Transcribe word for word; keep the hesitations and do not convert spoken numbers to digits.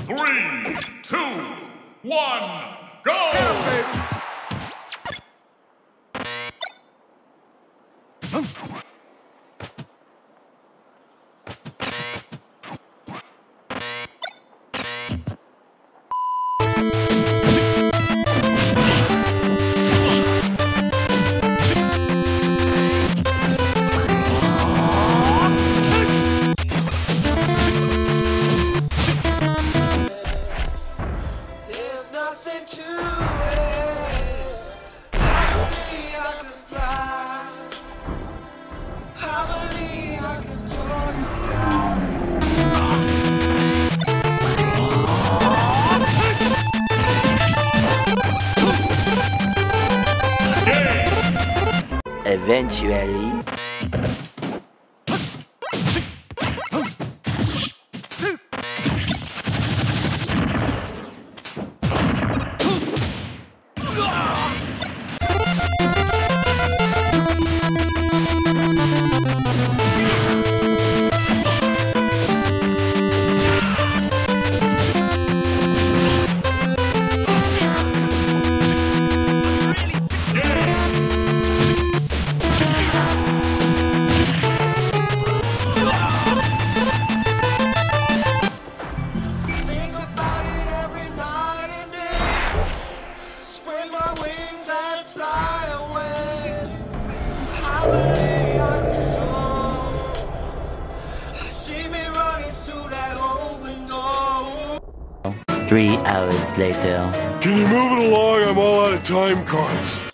Three, two, one, go! Get him, baby! Eventually. Three hours later. Can you move it along? I'm all out of time cards.